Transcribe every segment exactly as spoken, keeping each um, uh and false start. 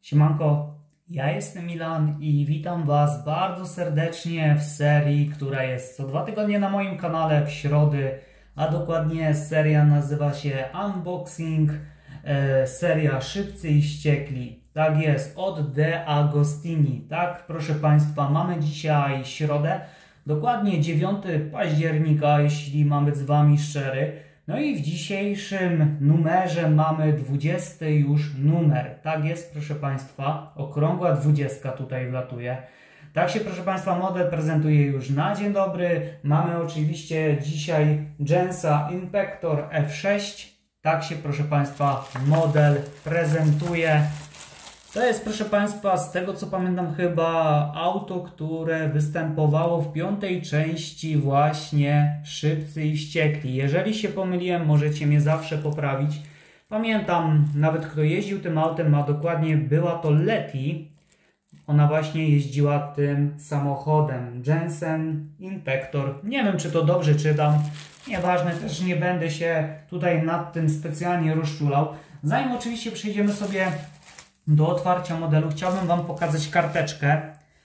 Siemanko, ja jestem Milan i witam Was bardzo serdecznie w serii, która jest co dwa tygodnie na moim kanale w środy, a dokładnie seria nazywa się Unboxing, e, seria Szybcy i Wściekli. Tak jest, od De Agostini. Tak, proszę Państwa, mamy dzisiaj środę, dokładnie dziewiątego października, jeśli mam być z Wami szczery. No i w dzisiejszym numerze mamy dwudziesty już numer. Tak jest, proszę Państwa, okrągła dwudziestka tutaj wlatuje. Tak się, proszę Państwa, model prezentuje już na dzień dobry. Mamy oczywiście dzisiaj Jensa Impactor F sześć. Tak się, proszę Państwa, model prezentuje. To jest, proszę Państwa, z tego co pamiętam, chyba auto, które występowało w piątej części właśnie Szybcy i Wściekli. Jeżeli się pomyliłem, możecie mnie zawsze poprawić. Pamiętam nawet, kto jeździł tym autem, a dokładnie była to Letty. Ona właśnie jeździła tym samochodem. Jensen Impactor. Nie wiem, czy to dobrze czytam. Nieważne, też nie będę się tutaj nad tym specjalnie rozczulał. Zanim oczywiście przejdziemy sobie do otwarcia modelu, chciałbym Wam pokazać karteczkę.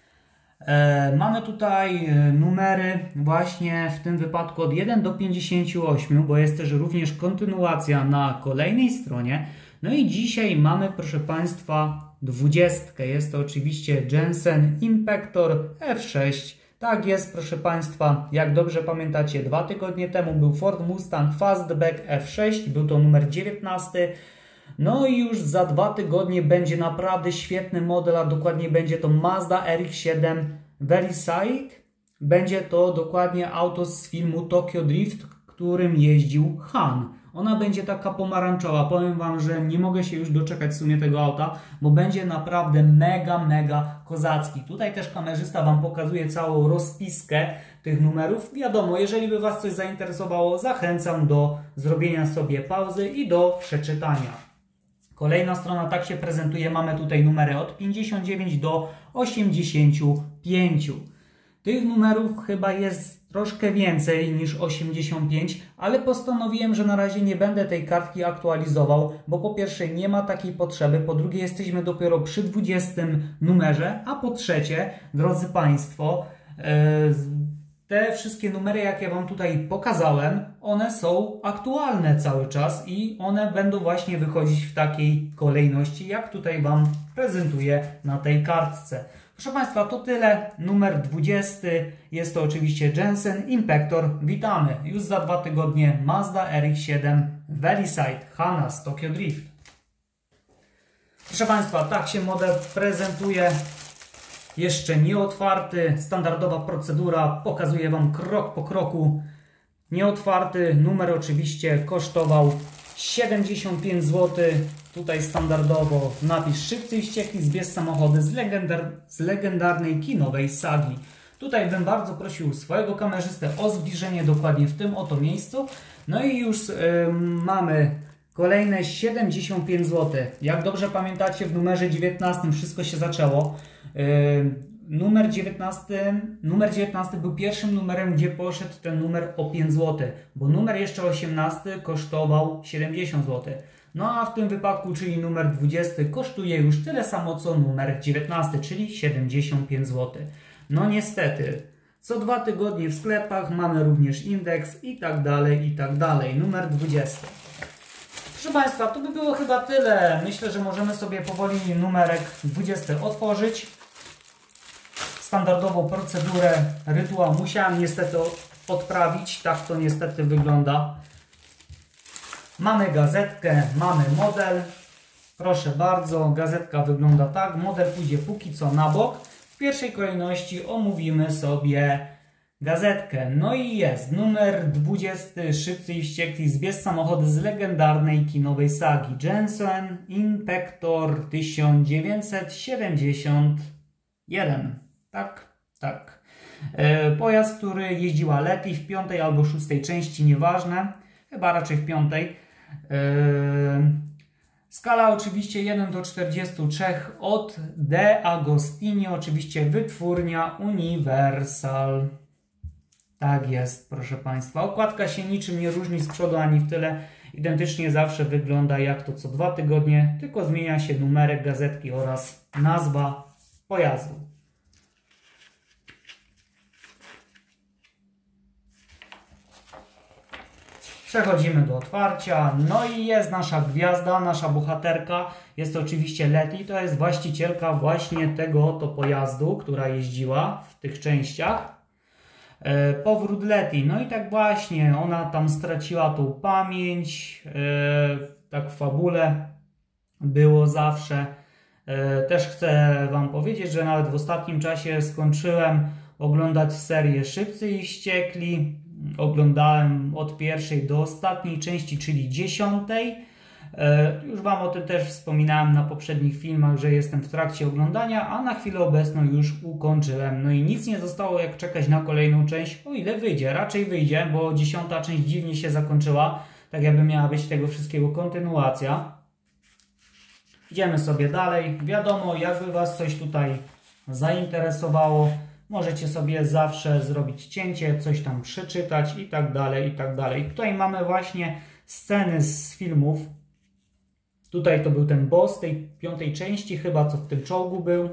E, mamy tutaj numery właśnie w tym wypadku od jeden do pięćdziesięciu ośmiu, bo jest też również kontynuacja na kolejnej stronie. No i dzisiaj mamy, proszę Państwa, dwudziestkę. Jest to oczywiście Jensen Impactor F sześć. Tak jest, proszę Państwa, jak dobrze pamiętacie, dwa tygodnie temu był Ford Mustang Fastback F sześć, był to numer dziewiętnasty. No i już za dwa tygodnie będzie naprawdę świetny model, a dokładnie będzie to Mazda R X siedem Verisite. Będzie to dokładnie auto z filmu Tokyo Drift, którym jeździł Han. Ona będzie taka pomarańczowa. Powiem Wam, że nie mogę się już doczekać w sumie tego auta, bo będzie naprawdę mega, mega kozacki. Tutaj też kamerzysta Wam pokazuje całą rozpiskę tych numerów. Wiadomo, jeżeli by Was coś zainteresowało, zachęcam do zrobienia sobie pauzy i do przeczytania. Kolejna strona tak się prezentuje. Mamy tutaj numery od pięćdziesiąt dziewięć do osiemdziesięciu pięciu. Tych numerów chyba jest troszkę więcej niż osiemdziesiąt pięć, ale postanowiłem, że na razie nie będę tej kartki aktualizował, bo po pierwsze nie ma takiej potrzeby, po drugie jesteśmy dopiero przy dwudziestym numerze, a po trzecie, drodzy Państwo, yy, te wszystkie numery, jakie Wam tutaj pokazałem, one są aktualne cały czas i one będą właśnie wychodzić w takiej kolejności, jak tutaj Wam prezentuję na tej kartce. Proszę Państwa, to tyle. Numer dwudziesty. Jest to oczywiście Jensen Impactor. Witamy. Już za dwa tygodnie Mazda R X siedem Verisite Hana z Tokyo Drift. Proszę Państwa, tak się model prezentuje. Jeszcze nieotwarty, standardowa procedura, pokazuję Wam krok po kroku. Nieotwarty numer oczywiście kosztował siedemdziesiąt pięć złotych. Tutaj standardowo napis Szybcy i Wściekli, zbierz samochody z, legendar z legendarnej kinowej sagi. Tutaj bym bardzo prosił swojego kamerzystę o zbliżenie dokładnie w tym oto miejscu. No i już yy, mamy kolejne siedemdziesiąt pięć złotych. Jak dobrze pamiętacie, w numerze dziewiętnastym wszystko się zaczęło. Yy, numer dziewiętnasty, numer dziewiętnasty był pierwszym numerem, gdzie poszedł ten numer o pięć złotych, bo numer jeszcze osiemnasty kosztował siedemdziesiąt złotych. No a w tym wypadku, czyli numer dwudziesty, kosztuje już tyle samo co numer dziewiętnasty, czyli siedemdziesiąt pięć złotych. No niestety, co dwa tygodnie w sklepach mamy również indeks i tak dalej, i tak dalej. Numer dwudziesty. Proszę Państwa, to by było chyba tyle. Myślę, że możemy sobie powoli numerek dwudziesty otworzyć. Standardową procedurę, rytuał musiałem niestety odprawić. Tak to niestety wygląda. Mamy gazetkę, mamy model. Proszę bardzo, gazetka wygląda tak. Model pójdzie póki co na bok. W pierwszej kolejności omówimy sobie gazetkę. No i jest numer dwudziesty, Szybcy i Wściekli, zbierz samochody z legendarnej kinowej sagi. Jensen Impactor tysiąc dziewięćset siedemdziesiąt jeden. Tak, tak. E, pojazd, który jeździła Letty w piątej albo szóstej części, nieważne. Chyba raczej w piątej. E, skala oczywiście jeden do czterdziestu trzech od De Agostini, oczywiście wytwórnia Universal. Tak jest, proszę Państwa. Okładka się niczym nie różni z przodu ani w tyle. Identycznie zawsze wygląda jak to co dwa tygodnie, tylko zmienia się numerek gazetki oraz nazwa pojazdu. Przechodzimy do otwarcia. No i jest nasza gwiazda, nasza bohaterka. Jest to oczywiście Letty. To jest właścicielka właśnie tego oto pojazdu, która jeździła w tych częściach. E, powrót Letty. No i tak właśnie, ona tam straciła tą pamięć. E, tak w fabule było zawsze. E, też chcę Wam powiedzieć, że nawet w ostatnim czasie skończyłem oglądać serię Szybcy i Wściekli. Oglądałem od pierwszej do ostatniej części, czyli dziesiątej. Już Wam o tym też wspominałem na poprzednich filmach, że jestem w trakcie oglądania, a na chwilę obecną już ukończyłem. No i nic nie zostało jak czekać na kolejną część, o ile wyjdzie. Raczej wyjdzie, bo dziesiąta część dziwnie się zakończyła, tak jakby miała być tego wszystkiego kontynuacja. Idziemy sobie dalej. Wiadomo, jakby Was coś tutaj zainteresowało, możecie sobie zawsze zrobić cięcie, coś tam przeczytać i tak dalej, i tak dalej. Tutaj mamy właśnie sceny z filmów. Tutaj to był ten boss tej piątej części, chyba co w tym czołgu był.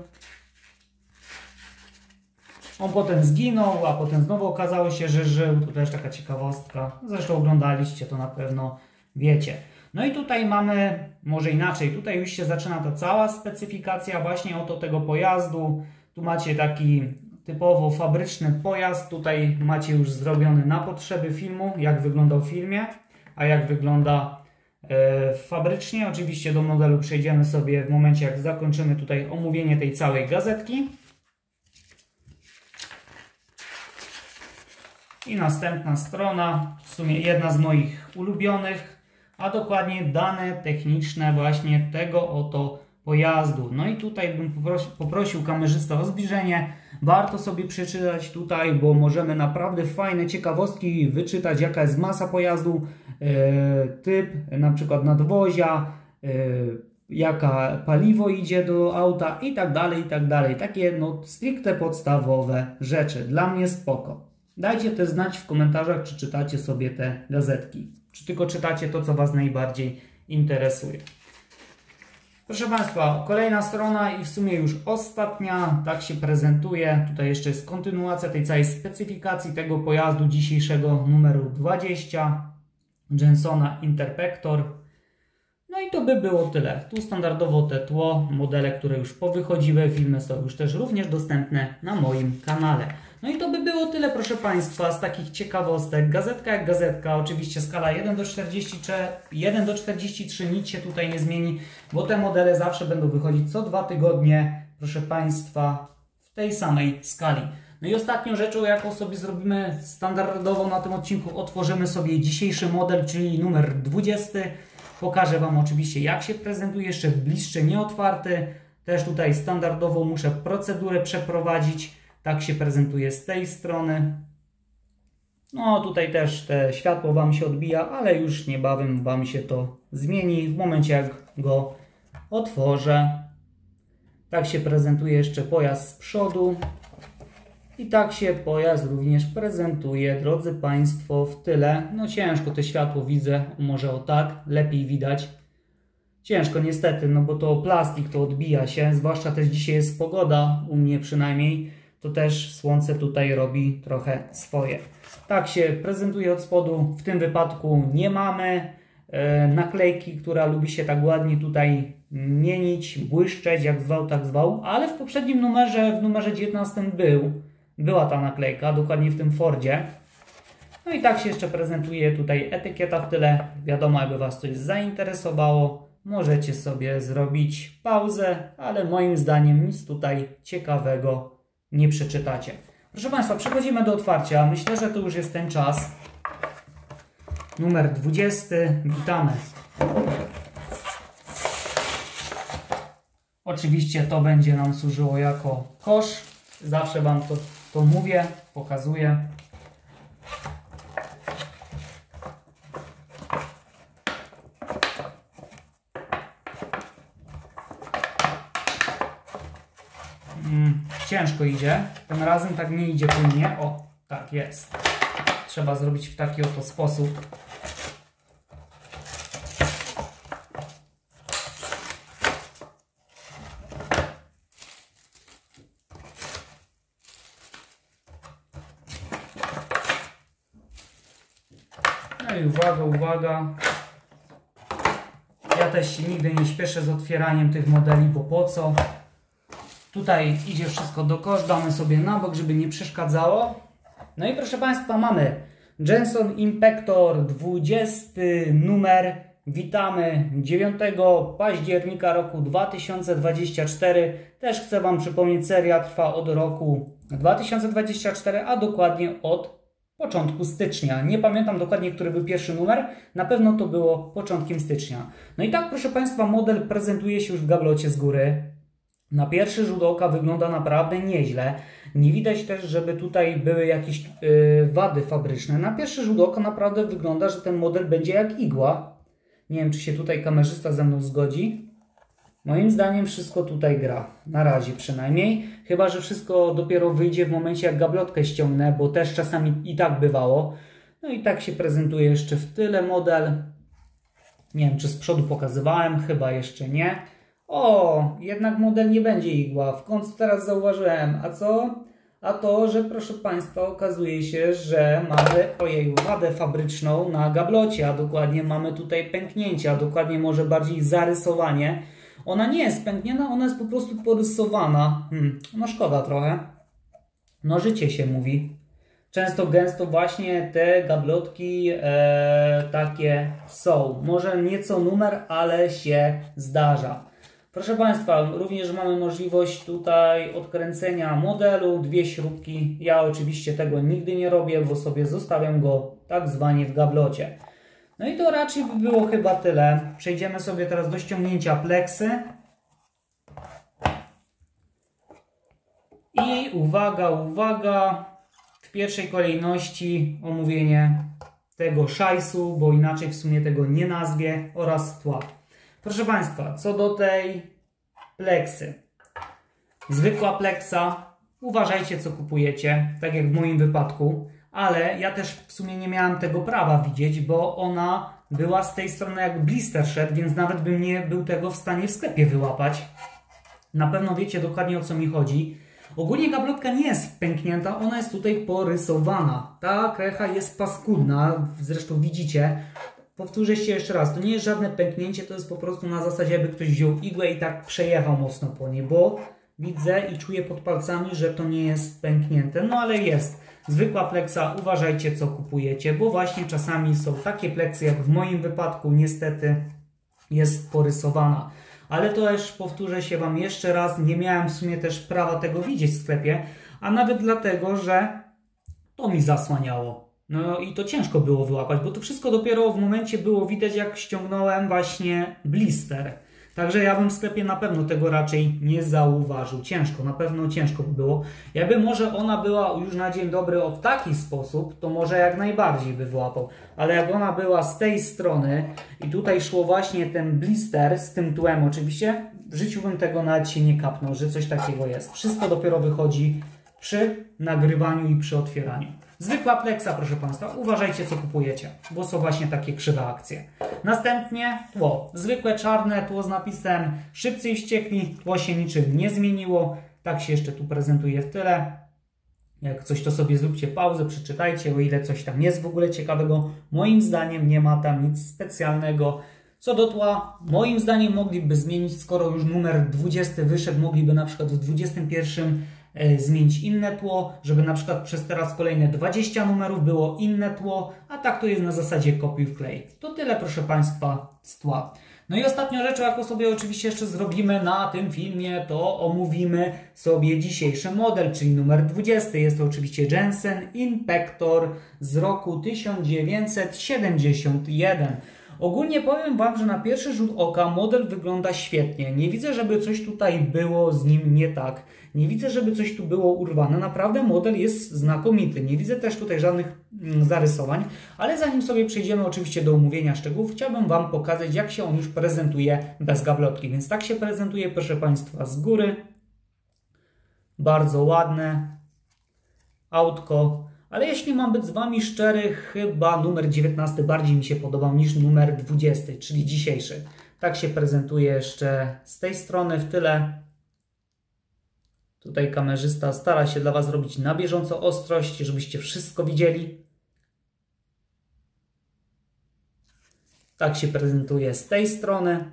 On potem zginął, a potem znowu okazało się, że żył. To też taka ciekawostka. Zresztą oglądaliście, to na pewno wiecie. No i tutaj mamy, może inaczej, tutaj już się zaczyna ta cała specyfikacja właśnie oto tego pojazdu. Tu macie taki typowo fabryczny pojazd. Tutaj macie już zrobiony na potrzeby filmu, jak wyglądał w filmie, a jak wygląda e, fabrycznie. Oczywiście do modelu przejdziemy sobie w momencie, jak zakończymy tutaj omówienie tej całej gazetki. I następna strona, w sumie jedna z moich ulubionych, a dokładnie dane techniczne właśnie tego oto pojazdu. No i tutaj bym poprosił, poprosił kamerzystę o zbliżenie. Warto sobie przeczytać tutaj, bo możemy naprawdę fajne ciekawostki wyczytać, jaka jest masa pojazdu, e, typ na przykład nadwozia, e, jaka paliwo idzie do auta i tak dalej, i tak dalej. Takie no stricte podstawowe rzeczy. Dla mnie spoko. Dajcie też znać w komentarzach, czy czytacie sobie te gazetki, czy tylko czytacie to, co Was najbardziej interesuje. Proszę Państwa, kolejna strona i w sumie już ostatnia, tak się prezentuje. Tutaj jeszcze jest kontynuacja tej całej specyfikacji tego pojazdu dzisiejszego numeru dwadzieścia, Jensona Interpector. No i to by było tyle. Tu standardowo te tło, modele, które już powychodziły, filmy są już też również dostępne na moim kanale. No i to by było tyle, proszę Państwa, z takich ciekawostek. Gazetka jak gazetka, oczywiście skala jeden do czterdziestu trzy, nic się tutaj nie zmieni, bo te modele zawsze będą wychodzić co dwa tygodnie, proszę Państwa, w tej samej skali. No i ostatnią rzeczą, jaką sobie zrobimy standardowo na tym odcinku, otworzymy sobie dzisiejszy model, czyli numer dwudziesty. Pokażę Wam oczywiście, jak się prezentuje, jeszcze w bliższe nieotwarty. Też tutaj standardowo muszę procedurę przeprowadzić. Tak się prezentuje z tej strony. No tutaj też te światło Wam się odbija, ale już niebawem Wam się to zmieni w momencie, jak go otworzę. Tak się prezentuje jeszcze pojazd z przodu. I tak się pojazd również prezentuje, drodzy Państwo, w tyle. No ciężko to światło widzę, może o tak, lepiej widać. Ciężko niestety, no bo to plastik, to odbija się, zwłaszcza też dzisiaj jest pogoda, u mnie przynajmniej, to też słońce tutaj robi trochę swoje. Tak się prezentuje od spodu, w tym wypadku nie mamy e, naklejki, która lubi się tak ładnie tutaj mienić, błyszczeć, jak zwał, tak zwał, ale w poprzednim numerze, w numerze dziewiętnastym był. Była ta naklejka, dokładnie w tym Fordzie. No i tak się jeszcze prezentuje tutaj etykieta w tyle. Wiadomo, jakby Was coś zainteresowało, możecie sobie zrobić pauzę, ale moim zdaniem nic tutaj ciekawego nie przeczytacie. Proszę Państwa, przechodzimy do otwarcia. Myślę, że to już jest ten czas. Numer dwudziesty. Witamy. Oczywiście to będzie nam służyło jako kosz. Zawsze Wam to, to mówię, pokazuję. Mm, ciężko idzie. Tym razem tak nie idzie płynnie. O, tak jest. Trzeba zrobić w taki oto sposób. uwaga, uwaga. Ja też się nigdy nie śpieszę z otwieraniem tych modeli, bo po co? Tutaj idzie wszystko do kosz, damy sobie na bok, żeby nie przeszkadzało. No i proszę Państwa, mamy Jenson Impactor dwudziesty numer. Witamy dziewiątego października roku dwa tysiące dwudziestego czwartego. Też chcę Wam przypomnieć, seria trwa od roku dwa tysiące dwudziestego czwartego, a dokładnie od początku stycznia. Nie pamiętam dokładnie, który był pierwszy numer. Na pewno to było początkiem stycznia. No i tak, proszę Państwa, model prezentuje się już w gablocie z góry. Na pierwszy rzut oka wygląda naprawdę nieźle. Nie widać też, żeby tutaj były jakieś yy, wady fabryczne. Na pierwszy rzut oka naprawdę wygląda, że ten model będzie jak igła. Nie wiem, czy się tutaj kamerzysta ze mną zgodzi. Moim zdaniem wszystko tutaj gra. Na razie przynajmniej. Chyba że wszystko dopiero wyjdzie w momencie, jak gablotkę ściągnę, bo też czasami i tak bywało. No i tak się prezentuje jeszcze w tyle model. Nie wiem, czy z przodu pokazywałem. Chyba jeszcze nie. O, jednak model nie będzie igła. W końcu teraz zauważyłem. A co? A to, że proszę Państwa, okazuje się, że mamy, ojej, wadę fabryczną na gablocie, a dokładnie mamy tutaj pęknięcie, a dokładnie może bardziej zarysowanie. Ona nie jest pęknięta, ona jest po prostu porysowana. Hmm, no szkoda trochę. No życie się mówi. Często, gęsto właśnie te gablotki e, takie są. Może nieco numer, ale się zdarza. Proszę Państwa, również mamy możliwość tutaj odkręcenia modelu, dwie śrubki. Ja oczywiście tego nigdy nie robię, bo sobie zostawiam go tak zwanie w gablocie. No i to raczej by było chyba tyle. Przejdziemy sobie teraz do ściągnięcia pleksy. I uwaga, uwaga, w pierwszej kolejności omówienie tego szajsu, bo inaczej w sumie tego nie nazwie, oraz tła. Proszę Państwa, co do tej pleksy. Zwykła pleksa, uważajcie co kupujecie, tak jak w moim wypadku, ale ja też w sumie nie miałem tego prawa widzieć, bo ona była z tej strony jak blister szedł, więc nawet bym nie był tego w stanie w sklepie wyłapać. Na pewno wiecie dokładnie, o co mi chodzi. Ogólnie gablotka nie jest pęknięta, ona jest tutaj porysowana. Ta krecha jest paskudna, zresztą widzicie. Powtórzę się jeszcze raz, to nie jest żadne pęknięcie, to jest po prostu na zasadzie, jakby ktoś wziął igłę i tak przejechał mocno po niej, bo widzę i czuję pod palcami, że to nie jest pęknięte, no ale jest. Zwykła pleksa, uważajcie co kupujecie, bo właśnie czasami są takie pleksy, jak w moim wypadku niestety jest porysowana. Ale to też powtórzę się Wam jeszcze raz, nie miałem w sumie też prawa tego widzieć w sklepie, a nawet dlatego, że to mi zasłaniało. No i to ciężko było wyłapać, bo to wszystko dopiero w momencie było widać, jak ściągnąłem właśnie blister. Także ja bym w sklepie na pewno tego raczej nie zauważył. Ciężko, na pewno ciężko by było. Jakby może ona była już na dzień dobry w taki sposób, to może jak najbardziej by wyłapał. Ale jak ona była z tej strony i tutaj szło właśnie ten blister z tym tłem oczywiście, w życiu bym tego nawet się nie kapnął, że coś takiego jest. Wszystko dopiero wychodzi przy nagrywaniu i przy otwieraniu. Zwykła pleksa, proszę Państwa, uważajcie co kupujecie, bo są właśnie takie krzywe akcje. Następnie tło. Zwykłe czarne tło z napisem Szybcy i Wściekli. Tło się niczym nie zmieniło. Tak się jeszcze tu prezentuje w tyle. Jak coś, to sobie zróbcie pauzę, przeczytajcie, o ile coś tam jest w ogóle ciekawego. Moim zdaniem nie ma tam nic specjalnego. Co do tła, moim zdaniem mogliby zmienić, skoro już numer dwudziesty wyszedł, mogliby na przykład w dwudziestym pierwszym zmienić inne tło, żeby na przykład przez teraz kolejne dwadzieścia numerów było inne tło, a tak to jest na zasadzie kopiuj wklej. To tyle, proszę Państwa, z tła. No i ostatnią rzeczą, jaką sobie oczywiście jeszcze zrobimy na tym filmie, to omówimy sobie dzisiejszy model, czyli numer dwudziesty. Jest to oczywiście Jenson Impactor z roku tysiąc dziewięćset siedemdziesiąt jeden. Ogólnie powiem Wam, że na pierwszy rzut oka model wygląda świetnie. Nie widzę, żeby coś tutaj było z nim nie tak. Nie widzę, żeby coś tu było urwane. Naprawdę model jest znakomity. Nie widzę też tutaj żadnych mm, zarysowań. Ale zanim sobie przejdziemy oczywiście do omówienia szczegółów, chciałbym Wam pokazać, jak się on już prezentuje bez gablotki. Więc tak się prezentuje, proszę Państwa, z góry. Bardzo ładne autko. Ale jeśli mam być z Wami szczery, chyba numer dziewiętnasty bardziej mi się podobał niż numer dwudziesty, czyli dzisiejszy. Tak się prezentuje jeszcze z tej strony w tyle. Tutaj kamerzysta stara się dla Was robić na bieżąco ostrość, żebyście wszystko widzieli. Tak się prezentuje z tej strony.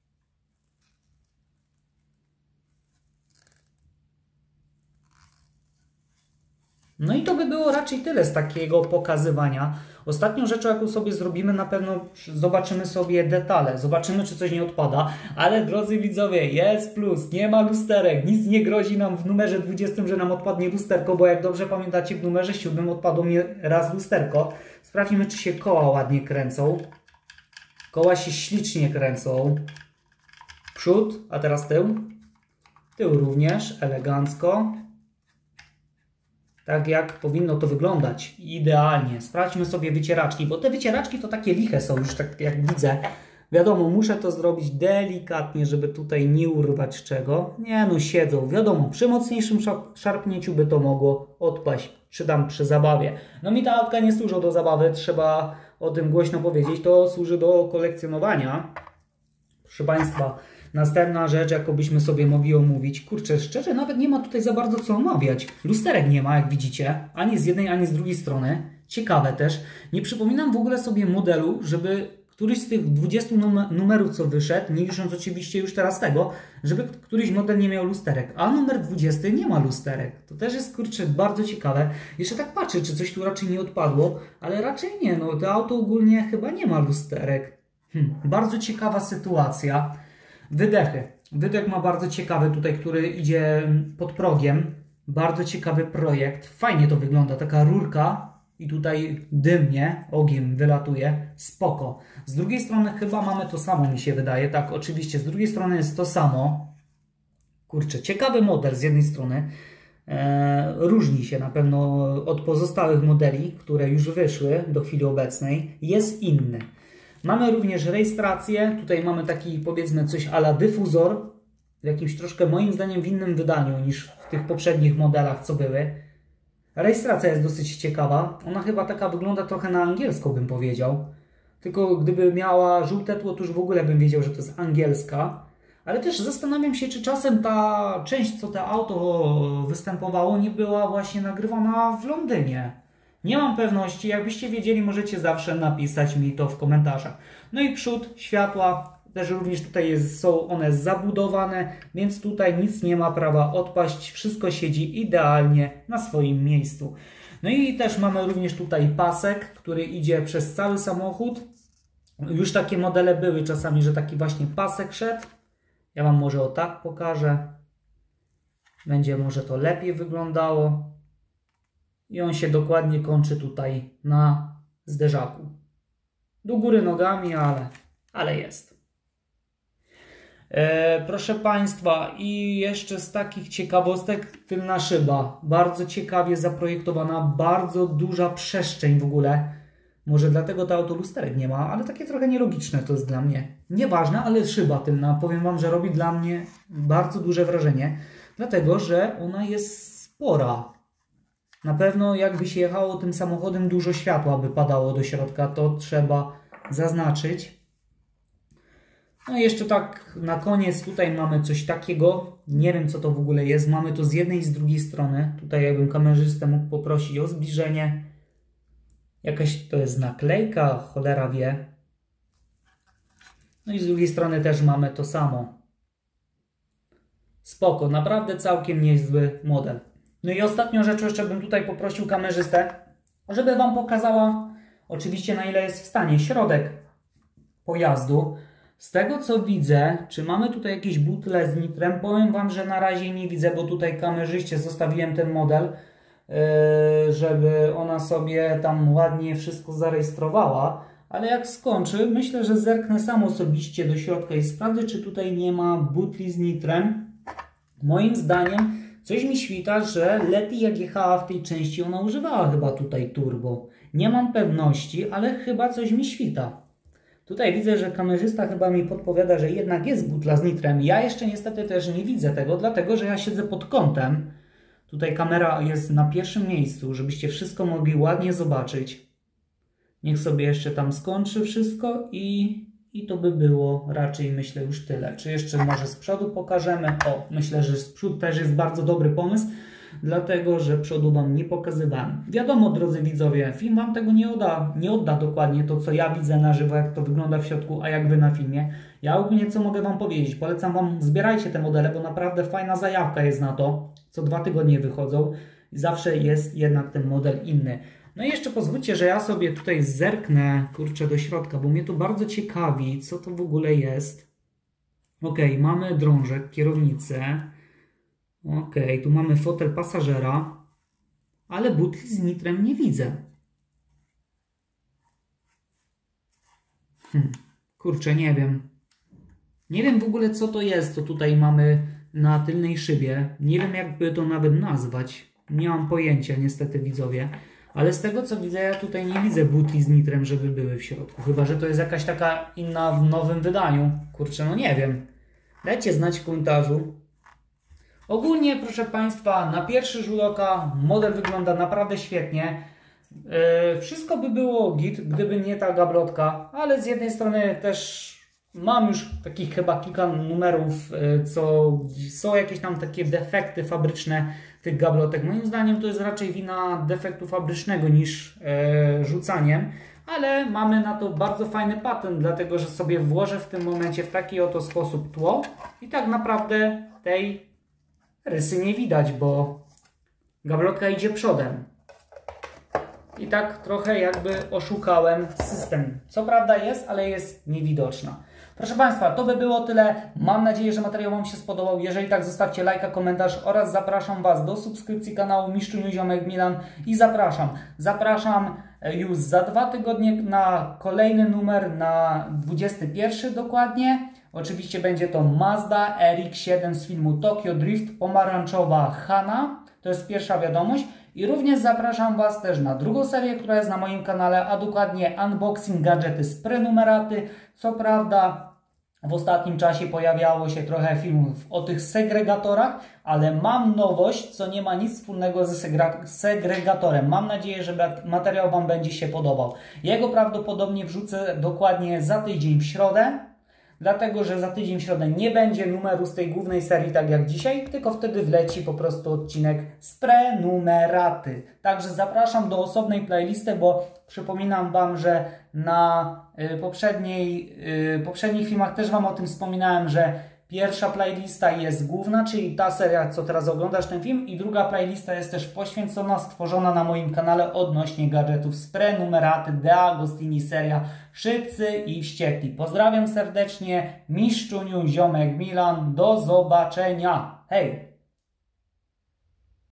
No i to by było raczej tyle z takiego pokazywania. Ostatnią rzeczą, jaką sobie zrobimy, na pewno zobaczymy sobie detale. Zobaczymy, czy coś nie odpada. Ale drodzy widzowie, jest plus, nie ma lusterek. Nic nie grozi nam w numerze dwudziestym, że nam odpadnie lusterko, bo jak dobrze pamiętacie, w numerze siódmym odpadło mi raz lusterko. Sprawdźmy, czy się koła ładnie kręcą. Koła się ślicznie kręcą. Przód, a teraz tył. Tył również, elegancko. Tak jak powinno to wyglądać. Idealnie. Sprawdźmy sobie wycieraczki, bo te wycieraczki to takie liche są, już tak jak widzę. Wiadomo, muszę to zrobić delikatnie, żeby tutaj nie urwać czego. Nie no, siedzą. Wiadomo, przy mocniejszym szarpnięciu by to mogło odpaść, czy tam przy zabawie. No mi ta autka nie służą do zabawy, trzeba o tym głośno powiedzieć. To służy do kolekcjonowania. Proszę Państwa, następna rzecz, jaką byśmy sobie mogli omówić. Kurczę, szczerze, nawet nie ma tutaj za bardzo co omawiać. Lusterek nie ma, jak widzicie. Ani z jednej, ani z drugiej strony. Ciekawe też. Nie przypominam w ogóle sobie modelu, żeby któryś z tych dwudziestu numerów, co wyszedł, nie licząc oczywiście już teraz tego, żeby któryś model nie miał lusterek. A numer dwudziesty nie ma lusterek. To też jest, kurczę, bardzo ciekawe. Jeszcze tak patrzę, czy coś tu raczej nie odpadło, ale raczej nie. No, to auto ogólnie chyba nie ma lusterek. Hmm, bardzo ciekawa sytuacja. Wydechy. Wydech ma bardzo ciekawy tutaj, który idzie pod progiem. Bardzo ciekawy projekt. Fajnie to wygląda. Taka rurka i tutaj dymnie, ogień wylatuje. Spoko. Z drugiej strony chyba mamy to samo, mi się wydaje. Tak, oczywiście. Z drugiej strony jest to samo. Kurczę, ciekawy model z jednej strony. Eee, różni się na pewno od pozostałych modeli, które już wyszły do chwili obecnej. Jest inny. Mamy również rejestrację. Tutaj mamy taki, powiedzmy, coś a la dyfuzor. W jakimś troszkę, moim zdaniem, w innym wydaniu niż w tych poprzednich modelach, co były. Rejestracja jest dosyć ciekawa. Ona chyba taka wygląda trochę na angielską, bym powiedział. Tylko gdyby miała żółte tło, to już w ogóle bym wiedział, że to jest angielska. Ale też zastanawiam się, czy czasem ta część, co to auto występowało, nie była właśnie nagrywana w Londynie. Nie mam pewności, jakbyście wiedzieli, możecie zawsze napisać mi to w komentarzach. No i przód, światła, też również tutaj jest, są one zabudowane, więc tutaj nic nie ma prawa odpaść, wszystko siedzi idealnie na swoim miejscu. No i też mamy również tutaj pasek, który idzie przez cały samochód. Już takie modele były czasami, że taki właśnie pasek szedł. Ja Wam może o tak pokażę. Będzie może to lepiej wyglądało. I on się dokładnie kończy tutaj na zderzaku. Do góry nogami, ale, ale jest. E, proszę Państwa, i jeszcze z takich ciekawostek tylna szyba. Bardzo ciekawie zaprojektowana, bardzo duża przestrzeń w ogóle. Może dlatego to auto lusterek nie ma, ale takie trochę nielogiczne to jest dla mnie. Nieważne, ale szyba tylna, powiem Wam, że robi dla mnie bardzo duże wrażenie. Dlatego, że ona jest spora. Na pewno jakby się jechało tym samochodem, dużo światła by padało do środka, to trzeba zaznaczyć. No i jeszcze tak na koniec tutaj mamy coś takiego, nie wiem co to w ogóle jest, mamy to z jednej i z drugiej strony. Tutaj jakbym kamerzystę mógł poprosić o zbliżenie. Jakaś to jest naklejka, cholera wie. No i z drugiej strony też mamy to samo. Spoko, naprawdę całkiem niezły model. No i ostatnią rzeczą jeszcze bym tutaj poprosił kamerzystę, żeby Wam pokazała oczywiście na ile jest w stanie środek pojazdu. Z tego co widzę, czy mamy tutaj jakieś butle z nitrem, powiem Wam, że na razie nie widzę, bo tutaj kamerzyście zostawiłem ten model, żeby ona sobie tam ładnie wszystko zarejestrowała. Ale jak skończy, myślę, że zerknę sam osobiście do środka i sprawdzę, czy tutaj nie ma butli z nitrem. Moim zdaniem coś mi świta, że Leti jak jechała w tej części, ona używała chyba tutaj turbo. Nie mam pewności, ale chyba coś mi świta. Tutaj widzę, że kamerzysta chyba mi podpowiada, że jednak jest butla z nitrem. Ja jeszcze niestety też nie widzę tego, dlatego że ja siedzę pod kątem. Tutaj kamera jest na pierwszym miejscu, żebyście wszystko mogli ładnie zobaczyć. Niech sobie jeszcze tam skończy wszystko i, i to by było raczej, myślę, już tyle. Czy jeszcze może z przodu pokażemy? O, myślę, że z przodu też jest bardzo dobry pomysł. dlatego że przodu Wam nie pokazywałem. Wiadomo, drodzy widzowie, film Wam tego nie odda, nie odda dokładnie to, co ja widzę na żywo, jak to wygląda w środku, a jak Wy na filmie. Ja ogólnie co mogę Wam powiedzieć? Polecam Wam, zbierajcie te modele, bo naprawdę fajna zajawka jest na to. Co dwa tygodnie wychodzą i zawsze jest jednak ten model inny. No i jeszcze pozwólcie, że ja sobie tutaj zerknę, kurczę, do środka, bo mnie to bardzo ciekawi, co to w ogóle jest. Ok, mamy drążek, kierownicę. Ok, tu mamy fotel pasażera, ale butli z nitrem nie widzę. Hm, kurczę, nie wiem. Nie wiem w ogóle, co to jest, co tutaj mamy na tylnej szybie. Nie wiem, jakby to nawet nazwać. Nie mam pojęcia, niestety, widzowie. Ale z tego, co widzę, ja tutaj nie widzę butli z nitrem, żeby były w środku. Chyba że to jest jakaś taka inna w nowym wydaniu. Kurczę, no nie wiem. Dajcie znać w komentarzu. Ogólnie, proszę Państwa, na pierwszy rzut oka model wygląda naprawdę świetnie. Yy, wszystko by było git, gdyby nie ta gablotka, ale z jednej strony też mam już takich chyba kilka numerów, yy, co są jakieś tam takie defekty fabryczne tych gablotek. Moim zdaniem to jest raczej wina defektu fabrycznego niż yy, rzucaniem. Ale mamy na to bardzo fajny patent, dlatego że sobie włożę w tym momencie w taki oto sposób tło i tak naprawdę tej rysy nie widać, bo gablotka idzie przodem. I tak trochę jakby oszukałem system. Co prawda jest, ale jest niewidoczna. Proszę Państwa, to by było tyle. Mam nadzieję, że materiał Wam się spodobał. Jeżeli tak, zostawcie lajka, komentarz oraz zapraszam Was do subskrypcji kanału Miszczuniu Ziomek Milan i zapraszam. Zapraszam już za dwa tygodnie na kolejny numer, na dwudziesty pierwszy dokładnie. Oczywiście będzie to Mazda R X siedem z filmu Tokyo Drift, pomarańczowa Hana. To jest pierwsza wiadomość. I również zapraszam Was też na drugą serię, która jest na moim kanale, a dokładnie unboxing gadżety z prenumeraty. Co prawda w ostatnim czasie pojawiało się trochę filmów o tych segregatorach, ale mam nowość, co nie ma nic wspólnego ze segregatorem. Mam nadzieję, że materiał Wam będzie się podobał. Jego prawdopodobnie wrzucę dokładnie za tydzień w środę. Dlatego, że za tydzień w środę nie będzie numeru z tej głównej serii tak jak dzisiaj, tylko wtedy wleci po prostu odcinek z prenumeraty. Także zapraszam do osobnej playlisty, bo przypominam Wam, że na y, poprzedniej, y, poprzednich filmach też Wam o tym wspominałem, że pierwsza playlista jest główna, czyli ta seria, co teraz oglądasz ten film, i druga playlista jest też poświęcona, stworzona na moim kanale odnośnie gadżetów z prenumeraty De Agostini, seria Szybcy i Wściekli. Pozdrawiam serdecznie, Miszczuniu Ziomek Milan, do zobaczenia, hej!